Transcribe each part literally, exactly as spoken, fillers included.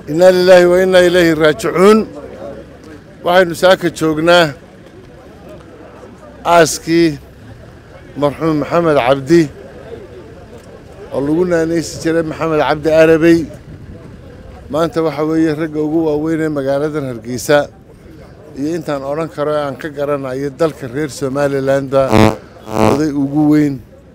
إنا لله وإنا إليه راجعون. waxaynu saaka joognaa aaskii marxuum maxamed cabdi oo lagu naanaysi jiray maxamed cabdi arabey. maanta waxa weeye ragga ugu waaweyn ee magaaladan Hargeysa iyo intaan oran karo aan ka garanayo dalka reer Somaliland oday ugu weyn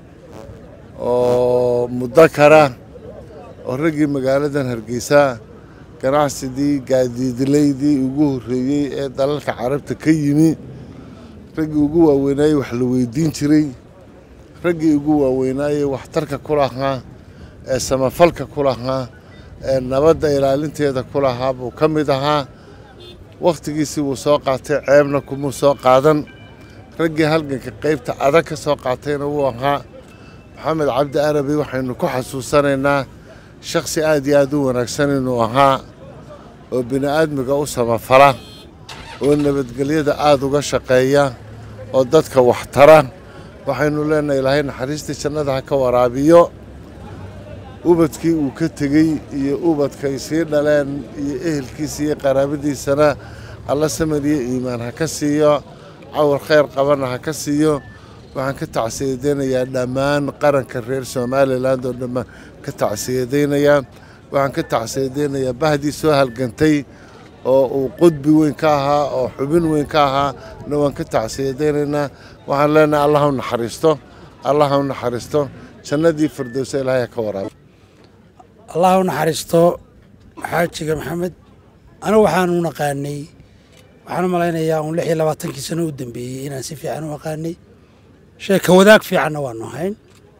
oo mudakara oo raggii magaaladan Hargeysa ganacsidii gaadiidleydii ugu horeeyay ee dalalka carabta ka yimi raggii ugu waaweynay wax la weydiin jiray raggii ugu waaweynay wax tarka ku lahaa ee samafalka ku lahaa ee nabadda ilaalinteeda ku lahaa buu ka mid ahaa. waqtigiisii uu soo qaatay ceebna kuma soo qaadan. raggii halganka qaybta adag ka soo qaatayna wuu ahaa. maxamed cabdi arabey waxaynu ku xasuusanaynaa shakhsi aad iyo aad u wanaagsan inuu ahaa oo bini'aadmiga u samafala oo nabadgelyada aad uga shaqeeya oo dadka wax tara. waxaynu leenahay ilaahay naxariistii jannada ha ka waraabiyo. ubadkii uu ka tegey iyo ubadkay sii dhaleen iyo ehelkiisa iyo qaraabadiisana alla samir iyo iimaan ha ka siiyo, cawar khayr qabana ha ka siiyo. waxaan ka tacsiyadeynayaa dhammaan qaranka reer Somaliland oo dhammaan ka tacsiyadeynayaa. waxaan ka tacsiyadeynayaa bahdii soo halgantay oo uu qudbi weyn ka ahaa oo xubin weyn ka ahaa na waan ka tacsiyadeynaynaa. waxaan leenahay allah u naxariisto, allah u naxariisto, jannadii firdawsa ilaahay ka waraabo. allah u naxariisto xaajiga maxamed. anigu waxaan u naqaanay waxaan u malaynayaa un lix iyo labaatankii sano u dambeeyey inaan si fiican u aqaanay. sheeka wadaag fiicanna waanu ahayn.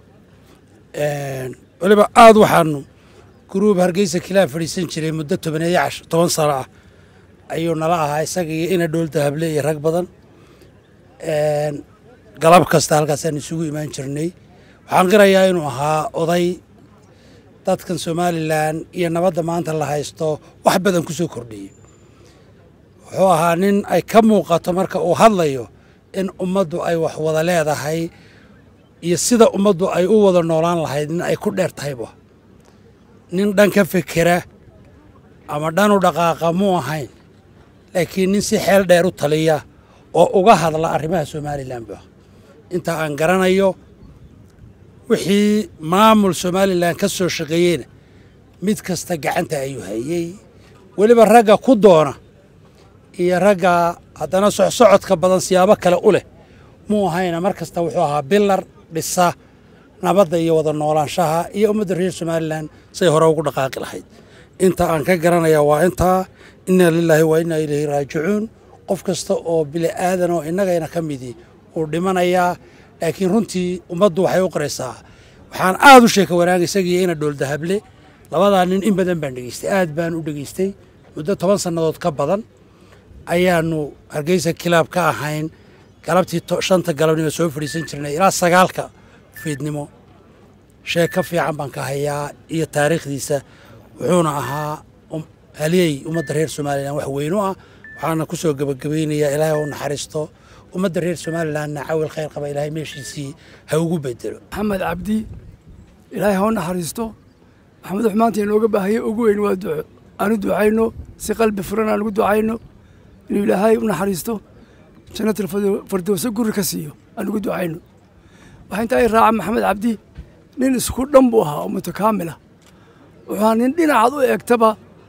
waliba aad waxaanu guruub Hargeysa kilaa fadhiisan jiray muddo tobaneeyo cash toban sano ah ayuu nala ahaa isaga iyo ina dhool dahable iyo rag badan. galab kasta halkaasaan isugu imaan jirnay. waxaan qirayaa inuu ahaa oday dadkan Somaliland iyo nabadda maanta la haysto wax badan ku soo kordhiyey. wuxuu ahaa nin ay ka muuqato marka uu hadlayo in ummaddu ay wax wada leedahay iyo sida ummaddu ay u wada noolaan lahayd in ay ku dheer tahayba. nin dhan ka fikira ama dhan u dhaqaaqa muu ahayn, laakiin nin si xeel dheer u taliya oo uga hadla arrimaha Somaliland ba. inta aan garanayo wixii maamul Somaliland ka soo shaqeeyeen mid kasta gacanta ayuu hayay. waliba ragga ku doona iyo ragga haddana socodka badan siyaabo kale u leh muu ahayna mar kasta wuxuu ahaa bilar dhisa nabadda iyo wada noolaanshaha iyo ummadda reer Somaliland say hore ugu dhaqaaqi lahayd. inta aan ka garanaya waa intaa. inna lillahi wa inna ilayhi raaji'uun. qof kasta oo bili aadan oo innagayna ka midi uu dhimanayaa, laakiin runtii ummaddu waxay u qoraysaa. waxaan aad u sheeka wanaagay isagii ina dhool dahable labadaa nin in badan baan dhageystay, aad baan u dhageystay. muddo toban sannadood ka badan ayaanu Hargeysa kilaab ka ahayn. galabtii shanta galabnimo soo fadhiisan jirnay ilaa sagaalka fiidnimo. sheeko fiican baan ka hayaa iyo taariikhdiisa. wuxuuna ahaa haliyey ummadda reer Somaliland wax weyn u ah. waxaana ku soo gabagabeynayaa ilaahay u naxariisto ummadda reer Somalilandna cawil khayr qaba ilaahay meeshiisii ha ugu bedelo. maxamed cabdi ilaahay ha u naxariisto. maxamed wuxuu maanta inooga baahaya ugu weyn waa duco. aanu ducayno si qalbi furan aan ugu ducayno inuu ilaahay u naxariisto, jannatul firdawsa guri ka siiyo aan ugu ducayno. waxaa intaa i raaca maxamed cabdi nin isku dhan buu ahaa oo mutakaamil ah. wuxuu nin dhinacaad u eegtaba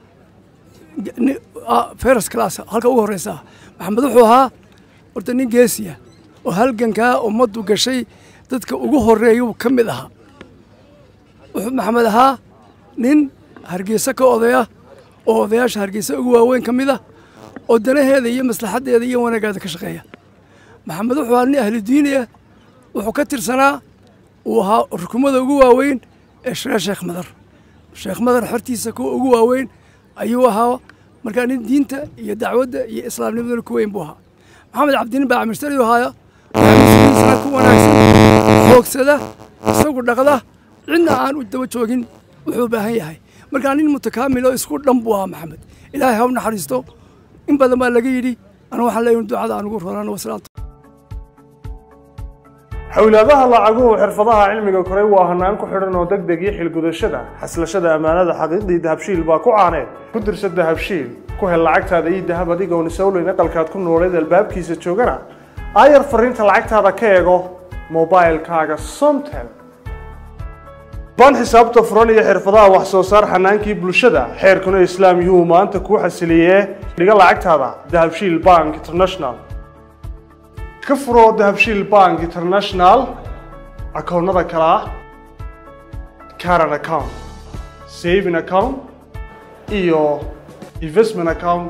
first class halka ugu horeysa. maxamed wuxuu ahaa horta nin geesiya oo halgankaa ummaddu gashay dadka ugu horeeyuu ka mid ahaa. wuxuu maxamed ahaa nin Hargeysa ka odaya oo odayaasha Hargeysa ugu waaweyn ka mid ah oo danaheeda iyo maslaxadeeda iyo wanaaggeeda ka shaqeeya. maxamed wuxuu ahaa nin ahlu diiniya. wuxuu ka tirsanaa uu ahaa rukumada ugu waaweyn ee sheekh madar. sheekh madar xortiisa kuwa ugu waaweyn ayuu ahaa. markaa nin diinta iyo dacwadda iyo islaamnimadana ku weyn buu ahaa. maxamed cabdi nin baa camirsari ahaaya isna ku wanaagsan hoogsada isagu dhaqda cidna aan u daba joogin wuxuu baahan yahay. markaa nin mutakaamil oo isku dhan buu ahaa maxamed. ilaahay ha u naxariisto. in badan baa laga yidhi. anigu waxaan leeyahay ducada aan ugu roorano wasalaatu. xawlaadaha lacaguhu xirfadaha cilmiga koray waa hanaan ku xidhan oo degdeg iyo xilgudashada xaslashada ammaanada xaqiiqdii dahabshiil baa ku caaneed ku dirso dahabshiil ku hel lacagtaada iyo dahab adigoon isowleyn aqalkaad ku nooleed albaabkiisa joogana aayar fariinta lacagtaada ka eego mobilekaaga somtel baan xisaabta furan iyo xirfadaha wax soo saar xanaankii bulshada xeerkuna islaam yuu maanta kuu xasiliyee dhiga lacagtaada dahabshiil bank international ka furoo dahabshiil bank international akoonnada kale ah current account saving account iyo investment account.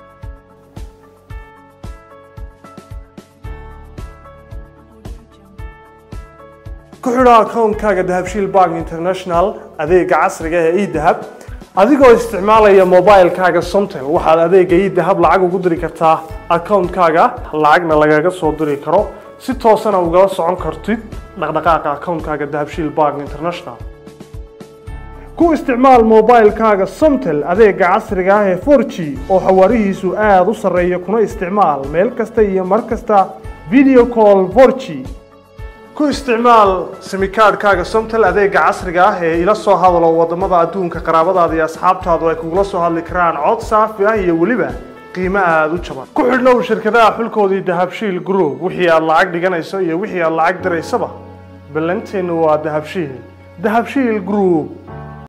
ku xidho akoonkaaga dahabshiil bank international adeega casriga ee e-dahab adigoo isticmaalaya mobilekaaga somtel waxaad adeega e-dahab lacag ugu diri kartaa akoonkaaga lacagna lagaga soo diri karo si toosana ugala socon kartid dhaqdhaqaaqa akoonkaaga dahabshiil bank international. ku isticmaal mobilekaaga somtel adeega casriga ah ee four G oo xawaarihiisu aad u sarreeya kuna isticmaal meel kasta iyo mar kasta video call four G. ku isticmaal simikaadhkaaga somtel adeega casriga ah ee ila soo hadalo wadamada adduunka qaraabadaada iyo asxaabtaadu ay kugula soo hadli karaan cod saafi ah iyo weliba qiimo aada u jaban. ku xidhnow shirkadaha xulkoodii dahabshiil group wixii aad lacag dhiganayso iyo wixii aad lacag diraysaba ballanteenu waa dahabshiil dahabshiil group.